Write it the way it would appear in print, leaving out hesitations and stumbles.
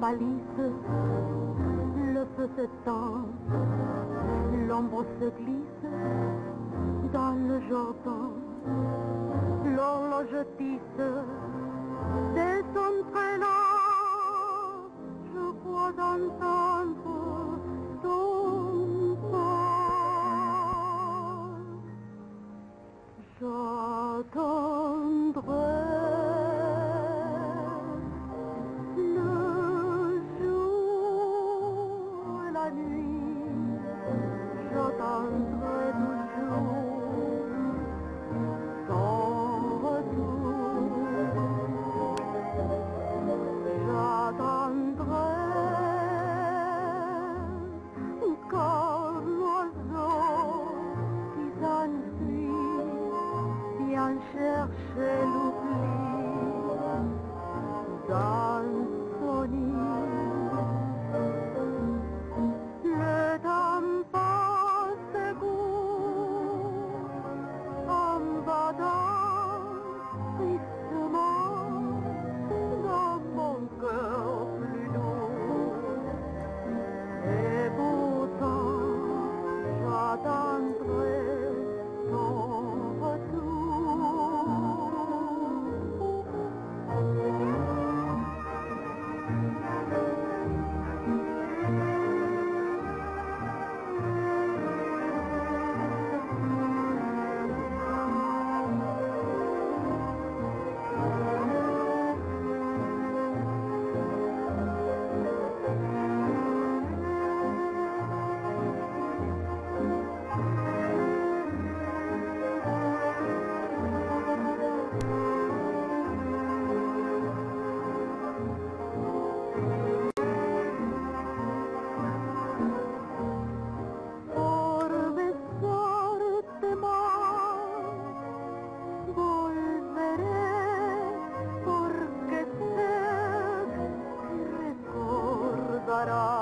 valise, le feu s'éteint, l'ombre se glisse dans le jardin, l'horloge tisse des sons très lents, je crois entendre ton pas. J'attendrai le jour et la nuit, j'attendrai toujours ton retour. J'attendrai quand l'oiseau qui s'enfuit vient chercher l'oubli dans son nid. Le temps passe court en battant tristement dans mon cœur plus lourd. Et pourtant j'attendrai ton retour. Volveré porque sé que recordarás